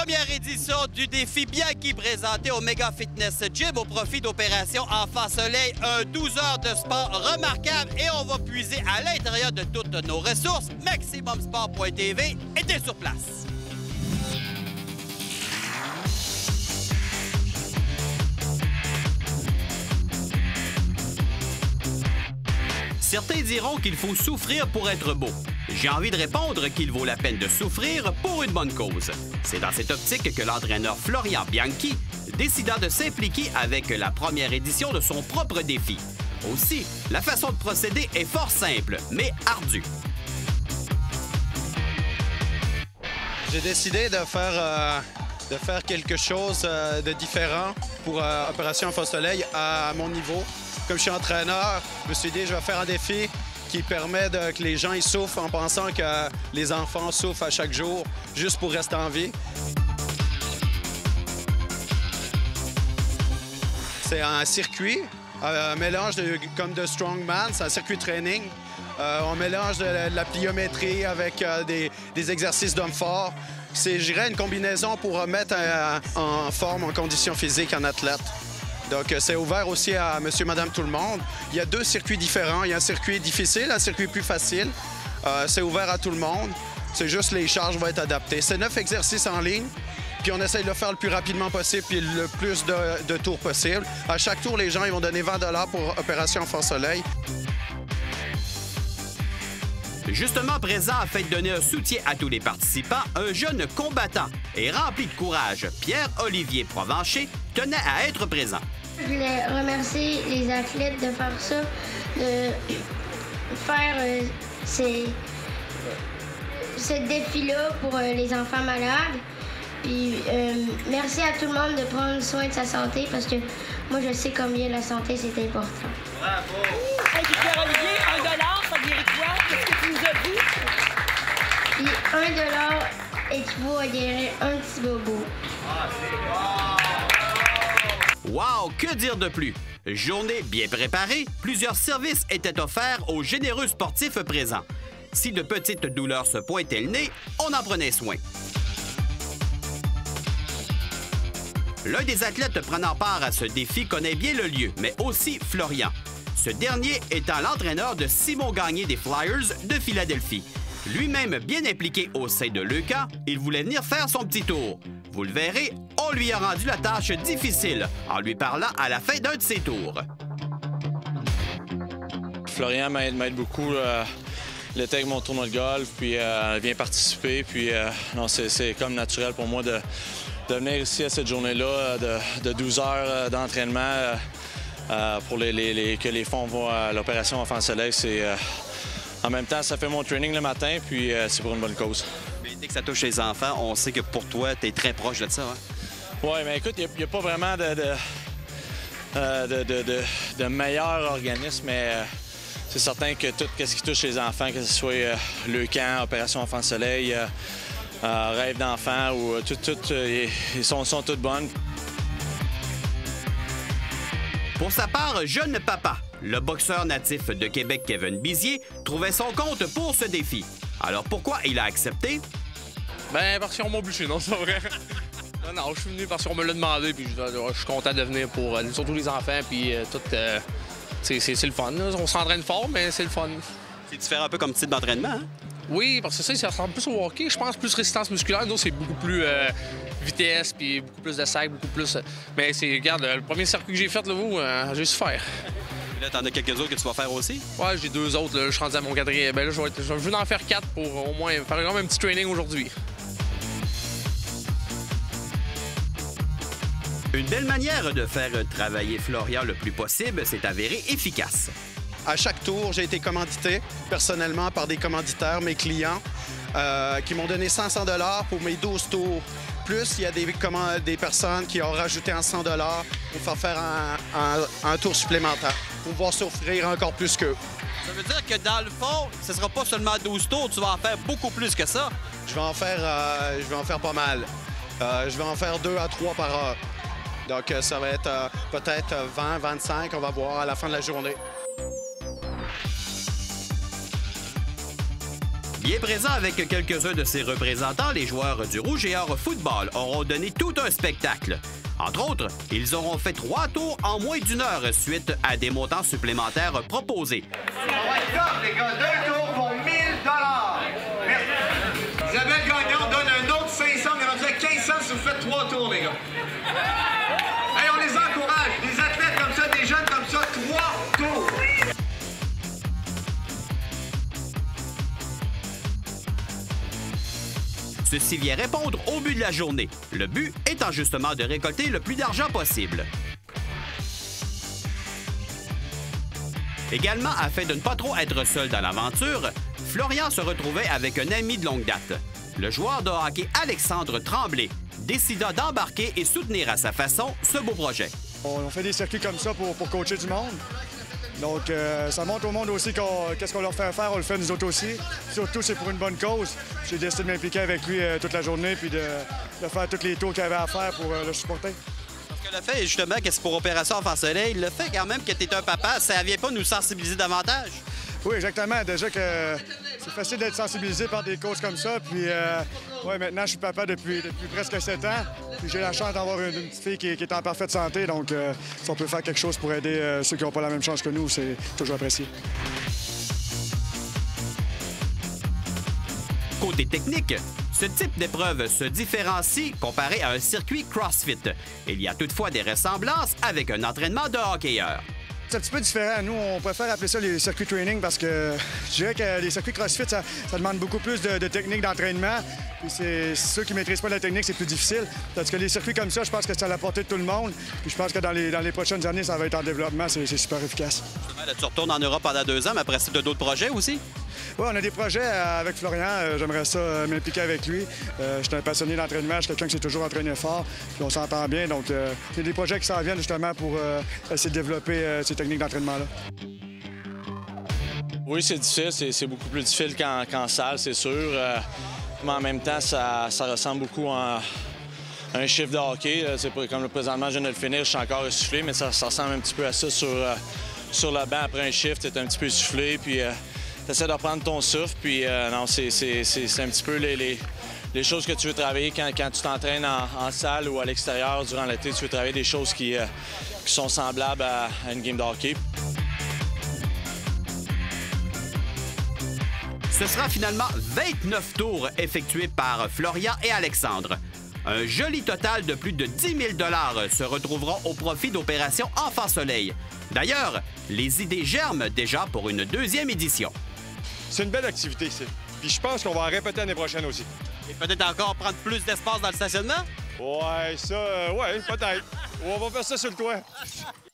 première édition du défi Bianchi présenté au Mega Fitness Gym au profit d'Opération Enfant Soleil. Un 12 heures de sport remarquable et on va puiser à l'intérieur de toutes nos ressources. MaximumSport.tv était sur place. Certains diront qu'il faut souffrir pour être beau. J'ai envie de répondre qu'il vaut la peine de souffrir pour une bonne cause. C'est dans cette optique que l'entraîneur Florian Bianchi décida de s'impliquer avec la première édition de son propre défi. Aussi, la façon de procéder est fort simple, mais ardue. J'ai décidé de faire quelque chose de différent pour Opération Enfant Soleil à mon niveau. Comme je suis entraîneur, je me suis dit je vais faire un défi qui permet que les gens ils souffrent en pensant que les enfants souffrent à chaque jour juste pour rester en vie. C'est un circuit, un mélange comme de strongman, c'est un circuit training. On mélange de la pliométrie avec des exercices d'homme fort. C'est, je dirais, une combinaison pour mettre en forme, en condition physique, un athlète. Donc, c'est ouvert aussi à monsieur, madame, tout le monde. Il y a deux circuits différents. Il y a un circuit difficile, un circuit plus facile. C'est ouvert à tout le monde. C'est juste les charges vont être adaptées. C'est 9 exercices en ligne. Puis on essaye de le faire le plus rapidement possible puis le plus de tours possible. À chaque tour, les gens ils vont donner 20 $ pour Opération Enfant Soleil. Justement présent afin de donner un soutien à tous les participants, un jeune combattant et rempli de courage, Pierre-Olivier Provencher, tenait à être présent. Je voulais remercier les athlètes de faire ça, de faire ce défi-là pour les enfants malades. Puis merci à tout le monde de prendre soin de sa santé parce que moi, je sais combien la santé, c'est important. Bravo! Hey, Pierre-Olivier, 1 $, ça dirait quoi? Qu'est-ce que tu nous as dit? Puis 1 $ équivaut à guérir un petit bobo. Ah, c'est wow! Wow! Que dire de plus? Journée bien préparée, plusieurs services étaient offerts aux généreux sportifs présents. Si de petites douleurs se pointaient le nez, on en prenait soin. L'un des athlètes prenant part à ce défi connaît bien le lieu, mais aussi Florian. Ce dernier étant l'entraîneur de Simon Gagné des Flyers de Philadelphie. Lui-même bien impliqué au sein de l'EUCA, il voulait venir faire son petit tour. Vous le verrez, on lui a rendu la tâche difficile en lui parlant à la fin d'un de ses tours. Florian m'aide beaucoup. L'été avec mon tournoi de golf, puis vient participer. Puis non, c'est comme naturel pour moi de venir ici à cette journée-là de 12 heures d'entraînement pour que les fonds vont à l'Opération Enfant Soleil. En même temps, ça fait mon training le matin, puis c'est pour une bonne cause. Mais dès que ça touche les enfants, on sait que pour toi, tu es très proche de ça. Hein? Oui, mais écoute, il n'y a pas vraiment de meilleur organisme, mais c'est certain que tout ce qui touche les enfants, que ce soit le camp, Opération Enfant Soleil, Rêve d'enfant, ou ils sont toutes bonnes. Pour sa part, jeune papa, le boxeur natif de Québec Kevin Bizier trouvait son compte pour ce défi. Alors pourquoi il a accepté? Ben parce qu'on m'a obligé, non, c'est pas vrai. Non, je suis venu parce qu'on me l'a demandé, puis je suis content de venir pour surtout les enfants, puis tout. C'est le fun. Là. On s'entraîne fort, mais c'est le fun. C'est différent un peu comme type d'entraînement, hein? Oui, parce que ça ressemble plus au hockey. Je pense plus résistance musculaire. Nous, c'est beaucoup plus vitesse, puis beaucoup plus de sac, beaucoup plus... Mais regarde, le premier circuit que j'ai fait, là, j'ai su faire. Et là, t'en as quelques autres que tu vas faire aussi? Ouais, j'ai 2 autres. Là. Je suis rendu à mon 4e. Ben là, je veux en faire 4 pour au moins faire quand même un petit training aujourd'hui. Une belle manière de faire travailler Florian le plus possible s'est avérée efficace. À chaque tour, j'ai été commandité personnellement par des commanditaires, mes clients, qui m'ont donné 500 $ pour mes 12 tours. Plus, il y a des personnes qui ont rajouté un 100 $ pour faire un tour supplémentaire, pour pouvoir s'offrir encore plus qu'eux. Ça veut dire que dans le fond, ce ne sera pas seulement 12 tours, tu vas en faire beaucoup plus que ça. Je vais en faire pas mal. Je vais en faire 2 à 3 par heure. Donc, ça va être peut-être 20, 25, on va voir à la fin de la journée. Bien présents avec quelques-uns de ses représentants, les joueurs du Rouge et Or Football auront donné tout un spectacle. Entre autres, ils auront fait 3 tours en moins d'1 heure suite à des montants supplémentaires proposés. On va être top, les gars. 2 tours pour 1 000 $. Merci. Isabelle Gagnon donne un autre 500. On est rendu à 1500 si vous faites 3 tours, les gars. Hey, on les encourage. Des athlètes comme ça, des jeunes comme ça, 3 tours. Ceci vient répondre au but de la journée. Le but étant justement de récolter le plus d'argent possible. Également, afin de ne pas trop être seul dans l'aventure, Florian se retrouvait avec un ami de longue date. Le joueur de hockey Alexandre Tremblay décida d'embarquer et soutenir à sa façon ce beau projet. On fait des circuits comme ça pour coacher du monde. Donc, ça montre au monde aussi qu'est-ce qu'on leur fait faire, on le fait nous autres aussi. Surtout, c'est pour une bonne cause. J'ai décidé de m'impliquer avec lui toute la journée puis de faire tous les tours qu'il avait à faire pour le supporter. Parce que le fait, justement, que c'est pour Opération Enfant Soleil, le fait quand même que tu es un papa, ça vient pas nous sensibiliser davantage? Oui, exactement. Déjà que c'est facile d'être sensibilisé par des causes comme ça. Puis, ouais, maintenant, je suis papa depuis presque 7 ans. Puis j'ai la chance d'avoir une petite fille qui est en parfaite santé. Donc, si on peut faire quelque chose pour aider ceux qui n'ont pas la même chance que nous, c'est toujours apprécié. Côté technique, ce type d'épreuve se différencie comparé à un circuit CrossFit. Il y a toutefois des ressemblances avec un entraînement de hockeyeur. C'est un petit peu différent. Nous, on préfère appeler ça les circuits training parce que je dirais que les circuits CrossFit, ça demande beaucoup plus de technique d'entraînement. Puis c'est ceux qui ne maîtrisent pas la technique, c'est plus difficile. Tandis que les circuits comme ça, je pense que c'est à la portée de tout le monde. Puis je pense que dans les prochaines années, ça va être en développement. C'est super efficace. Tu retournes en Europe pendant 2 ans, mais après ça, tu as d'autres projets aussi? Oui, on a des projets avec Florian. J'aimerais ça m'impliquer avec lui. Je suis un passionné d'entraînement. Je suis quelqu'un qui s'est toujours entraîné fort. Puis on s'entend bien. Donc, il y a des projets qui s'en viennent justement pour essayer de développer ces techniques d'entraînement-là. Oui, c'est difficile. C'est beaucoup plus difficile qu'en salle, c'est sûr. Mais en même temps, ça ressemble beaucoup à un chiffre de hockey. Comme présentement, je viens de le finir, je suis encore essoufflé, mais ça ressemble un petit peu à ça sur le banc après un shift. Tu es un petit peu essoufflé, puis tu essaies de reprendre ton souffle. Puis non, c'est un petit peu les choses que tu veux travailler quand tu t'entraînes en salle ou à l'extérieur durant l'été. Tu veux travailler des choses qui sont semblables à une game de hockey. Ce sera finalement 29 tours effectués par Florian et Alexandre. Un joli total de plus de 10 000 $ se retrouveront au profit d'Opération Enfant Soleil. D'ailleurs, les idées germent déjà pour une 2e édition. C'est une belle activité, ici. Puis je pense qu'on va en répéter l'année prochaine aussi. Et peut-être encore prendre plus d'espace dans le stationnement? Ouais, ça, ouais, peut-être. On va faire ça sur le toit.